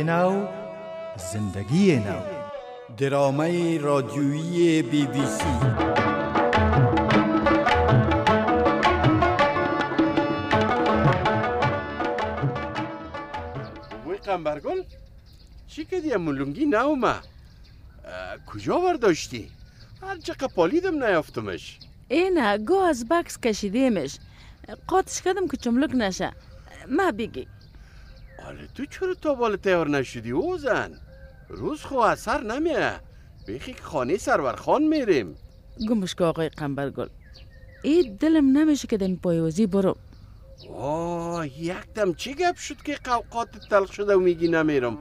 نو، زندگی نو. درامه رادیویی BBC. وی قنبرگل چی کردی ملونگی نومه؟ کجا برداشتی؟ هر چقدر پالیدم نیافتمش. اینه گو از بکس کشیدیمش، قاطش کردم که چملک نشه. ما بگی آره تو چرا تا بالا تیار نشدی اوزن؟ روز خو اثر نمیه. بیخی که خانه سرور خان میریم. گمش که آقای قنبرگل، این دلم نمیشه که دن پایوزی برو. یک دم چی گپ شد که قوقات تلخ شده و میگی نمیرم؟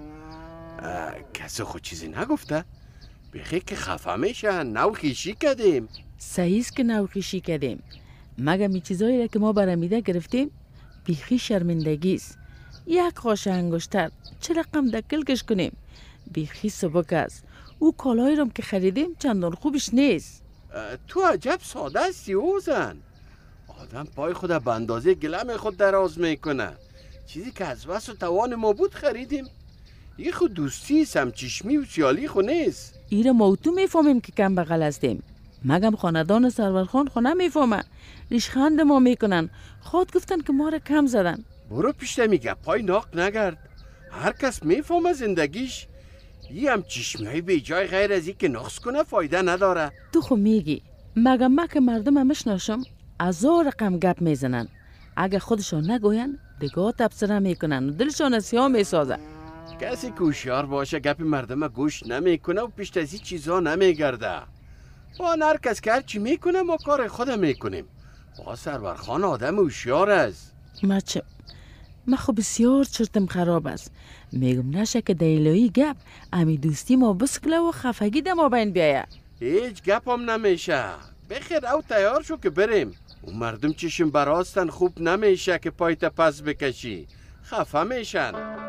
کسی خود چیزی نگفته؟ بیخی که خفه میشن. نوخیشی کردیم. صحیحست که نوخیشی کردیم، مگه می چیزایی را که ما برمیده گرفتیم بیخی شرمندگیست. یک قاش انگشتر چه رقم دکلکش کنیم؟ بیخی سبک است. او کالایی رام که خریدیم چندان خوبش نیست. تو عجب ساده هستی اوزن. آدم پای خود به اندازه گلم خود دراز میکنه. چیزی که از وس و توان ما بود خریدیم. یه خود دوستی سمچشمی و سیالی خود نیست. ایره ما تو میفهمیم که کم بغل هستیم، مگم خاندان سرورخان خو نمیفهمه. ریشخند ما میکنن. خود گفتن که ما را کم زدن. برو پیشته میگه پای ناق نگرد. هر کس میفهمه زندگیش. یه هم چشمی های بی جای غیر از این که نقص کنه فایده نداره. تو خو میگی، مگم ما که مردم همش ناشم هزار رقم گپ میزنن. اگه خودشان نگوین دگاه تبصره میکنن و دلشان سیاه میسازن. کسی که هوشیار باشه گپ مردم گوش نمیکنه و پیشت از این چیزا نمیگرده. با هر کس که هرچی میکنه ما کار خودم میکنیم. با سرورخان آدم هوشیار است. ما خو بسیار چرتم خراب است. میگم نشه که دیلوی گپ امی دوستی ما بسکله و خفگی ده ما بین بیایه. هیچ گپ هم نمیشه. بخیر او تیار شو که بریم. اون مردم چشم براستن خوب نمیشه که پایت پس بکشی. خفه میشن.